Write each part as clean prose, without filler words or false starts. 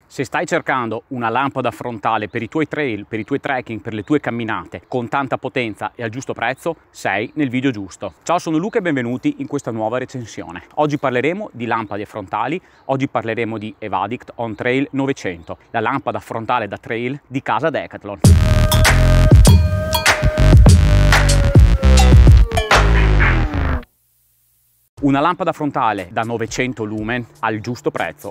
Se stai cercando una lampada frontale per i tuoi trail, per i tuoi trekking, per le tue camminate, con tanta potenza e al giusto prezzo, sei nel video giusto. Ciao, sono Luca e benvenuti in questa nuova recensione. Oggi parleremo di lampade frontali, oggi parleremo di Evadict On Trail 900, la lampada frontale da trail di casa Decathlon. Una lampada frontale da 900 lumen al giusto prezzo,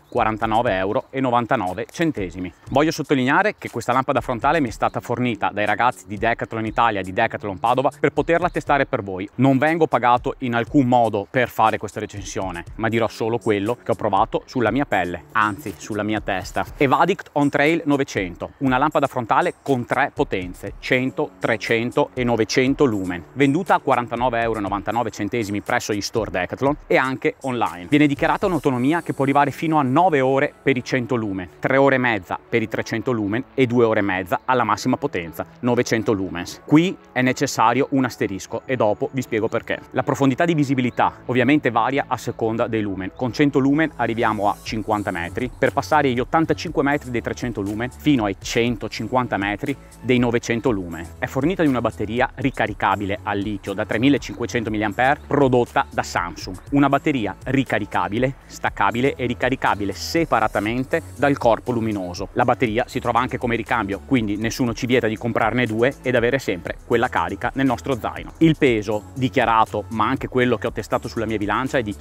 49,99 €. Voglio sottolineare che questa lampada frontale mi è stata fornita dai ragazzi di Decathlon Italia, di Decathlon Padova, per poterla testare per voi. Non vengo pagato in alcun modo per fare questa recensione, ma dirò solo quello che ho provato sulla mia pelle, anzi sulla mia testa. Evadict On Trail 900, una lampada frontale con 3 potenze, 100, 300 e 900 lumen, venduta a 49,99 € presso gli store Decathlon e anche online. Viene dichiarata un'autonomia che può arrivare fino a 9 ore per i 100 lumen, 3 ore e mezza per i 300 lumen e 2 ore e mezza alla massima potenza, 900 lumens. Qui è necessario un asterisco e dopo vi spiego perché. La profondità di visibilità ovviamente varia a seconda dei lumen. Con 100 lumen arriviamo a 50 metri, per passare gli 85 metri dei 300 lumen fino ai 150 metri dei 900 lumen. È fornita di una batteria ricaricabile al litio da 3500 mAh prodotta da Samsung. Una batteria ricaricabile, staccabile e ricaricabile separatamente dal corpo luminoso. La batteria si trova anche come ricambio, quindi nessuno ci vieta di comprarne due ed avere sempre quella carica nel nostro zaino. Il peso dichiarato, ma anche quello che ho testato sulla mia bilancia, è di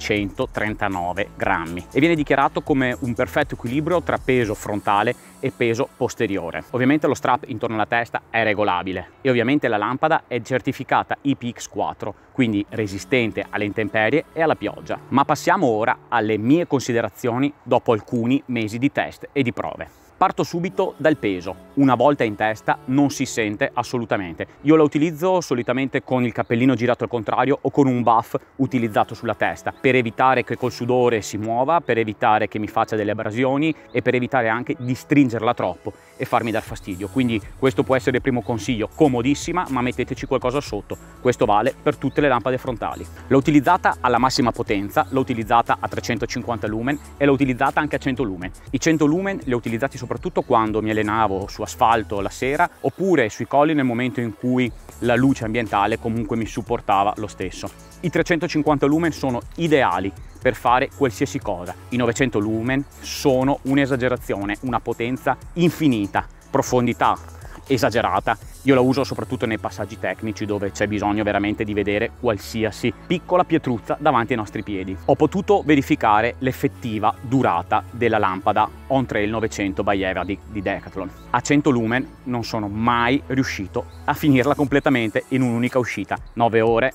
139 grammi e viene dichiarato come un perfetto equilibrio tra peso frontale e peso posteriore. Ovviamente lo strap intorno alla testa è regolabile e ovviamente la lampada è certificata IPX4, quindi resistente alle intemperie e alla pioggia. Ma passiamo ora alle mie considerazioni dopo alcuni mesi di test e di prove. Parto subito dal peso. Una volta in testa non si sente assolutamente. Io la utilizzo solitamente con il cappellino girato al contrario o con un buff utilizzato sulla testa, per evitare che col sudore si muova, per evitare che mi faccia delle abrasioni e per evitare anche di stringerla troppo e farmi dar fastidio. Quindi questo può essere il primo consiglio: comodissima, ma metteteci qualcosa sotto. Questo vale per tutte le lampade frontali. L'ho utilizzata alla massima potenza, l'ho utilizzata a 350 lumen e l'ho utilizzata anche a 100 lumen. I 100 lumen li ho utilizzati soprattutto quando mi allenavo su asfalto la sera oppure sui colli, nel momento in cui la luce ambientale comunque mi supportava lo stesso. I 350 lumen sono ideali per fare qualsiasi cosa. I 900 lumen sono un'esagerazione, una potenza infinita, profondità esagerata. Io la uso soprattutto nei passaggi tecnici dove c'è bisogno veramente di vedere qualsiasi piccola pietruzza davanti ai nostri piedi. Ho potuto verificare l'effettiva durata della lampada On Trail 900 by Evadict di Decathlon. A 100 lumen non sono mai riuscito a finirla completamente in un'unica uscita. 9 ore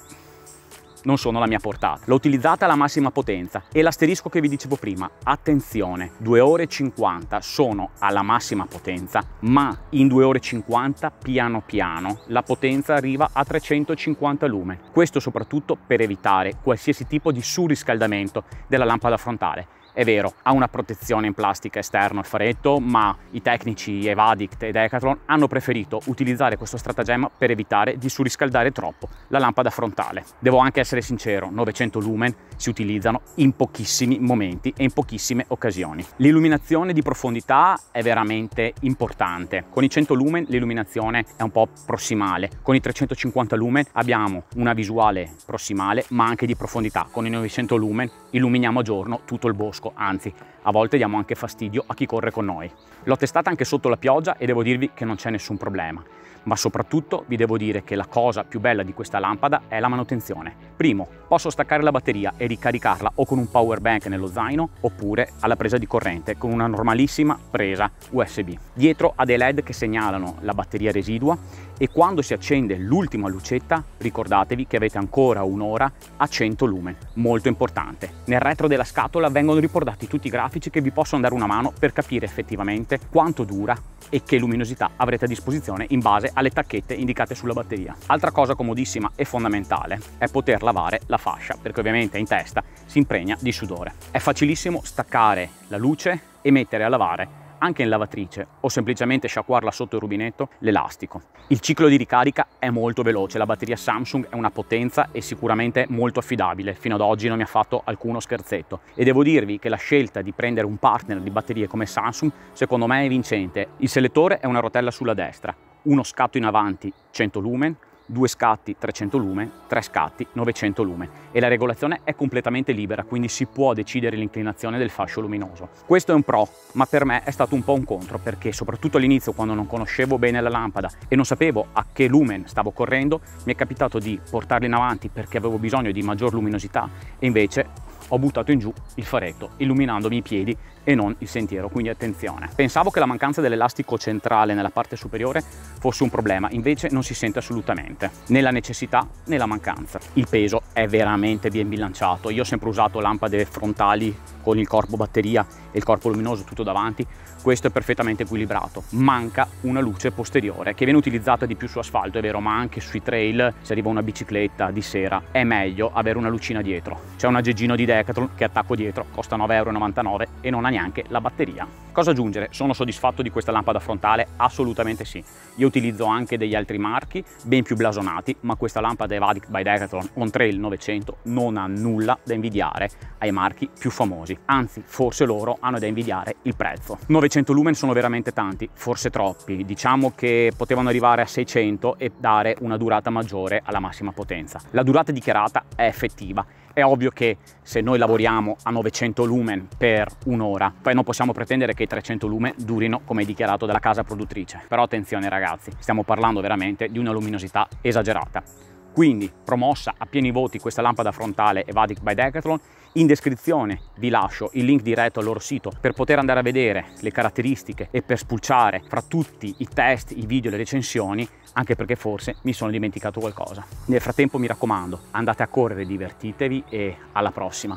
non sono la mia portata. L'ho utilizzata alla massima potenza e l'asterisco che vi dicevo prima, attenzione, 2 ore e 50 sono alla massima potenza, ma in 2 ore e 50 piano piano la potenza arriva a 350 lumen. Questo soprattutto per evitare qualsiasi tipo di surriscaldamento della lampada frontale. È vero, ha una protezione in plastica esterno al faretto, ma i tecnici Evadict e Decathlon hanno preferito utilizzare questo stratagemma per evitare di surriscaldare troppo la lampada frontale. Devo anche essere sincero, 900 lumen si utilizzano in pochissimi momenti e in pochissime occasioni. L'illuminazione di profondità è veramente importante. Con i 100 lumen l'illuminazione è un po' prossimale, con i 350 lumen abbiamo una visuale prossimale ma anche di profondità. Con i 900 lumen illuminiamo a giorno tutto il bosco, anzi a volte diamo anche fastidio a chi corre con noi. L'ho testata anche sotto la pioggia e devo dirvi che non c'è nessun problema, ma soprattutto vi devo dire che la cosa più bella di questa lampada è la manutenzione. Primo, posso staccare la batteria e ricaricarla o con un power bank nello zaino oppure alla presa di corrente con una normalissima presa USB. Dietro ha dei LED che segnalano la batteria residua e quando si accende l'ultima lucetta ricordatevi che avete ancora un'ora a 100 lumen, molto importante. Nel retro della scatola vengono riportati tutti i grafici che vi possono dare una mano per capire effettivamente quanto dura e che luminosità avrete a disposizione in base alle tacchette indicate sulla batteria. Altra cosa comodissima e fondamentale è poter lavare la fascia, perché ovviamente in testa si impregna di sudore. È facilissimo staccare la luce e mettere a lavare anche in lavatrice o semplicemente sciacquarla sotto il rubinetto, l'elastico. Il ciclo di ricarica è molto veloce, la batteria Samsung è una potenza e sicuramente molto affidabile, fino ad oggi non mi ha fatto alcuno scherzetto e devo dirvi che la scelta di prendere un partner di batterie come Samsung secondo me è vincente. Il selettore è una rotella sulla destra, uno scatto in avanti 100 lumen, 2 scatti 300 lumen, 3 scatti 900 lumen e la regolazione è completamente libera, quindi si può decidere l'inclinazione del fascio luminoso. Questo è un pro, ma per me è stato un po' un contro, perché soprattutto all'inizio, quando non conoscevo bene la lampada e non sapevo a che lumen stavo correndo, mi è capitato di portarla in avanti perché avevo bisogno di maggior luminosità e invece ho buttato in giù il faretto illuminandomi i piedi e non il sentiero, quindi attenzione. Pensavo che la mancanza dell'elastico centrale nella parte superiore fosse un problema, invece non si sente assolutamente, né la necessità né la mancanza. Il peso è veramente ben bilanciato, io ho sempre usato lampade frontali con il corpo batteria e il corpo luminoso tutto davanti, questo è perfettamente equilibrato. Manca una luce posteriore che viene utilizzata di più su asfalto, è vero, ma anche sui trail, se arriva una bicicletta di sera, è meglio avere una lucina dietro. C'è un aggeggino di Decathlon che attacco dietro, costa 9,99 € e non ha neanche la batteria. Cosa aggiungere? Sono soddisfatto di questa lampada frontale? Assolutamente sì. Io utilizzo anche degli altri marchi ben più blasonati, ma questa lampada Evadic by Decathlon On Trail 900 non ha nulla da invidiare ai marchi più famosi, anzi forse loro hanno da invidiare il prezzo. 900 lumen sono veramente tanti, forse troppi, diciamo che potevano arrivare a 600 e dare una durata maggiore alla massima potenza. La durata dichiarata è effettiva. È ovvio che se noi lavoriamo a 900 lumen per un'ora, poi non possiamo pretendere che i 300 lumen durino come dichiarato dalla casa produttrice. Però attenzione ragazzi, stiamo parlando veramente di una luminosità esagerata. Quindi promossa a pieni voti questa lampada frontale Evadic by Decathlon. In descrizione vi lascio il link diretto al loro sito per poter andare a vedere le caratteristiche e per spulciare fra tutti i test, i video e le recensioni, anche perché forse mi sono dimenticato qualcosa. Nel frattempo mi raccomando, andate a correre, divertitevi e alla prossima!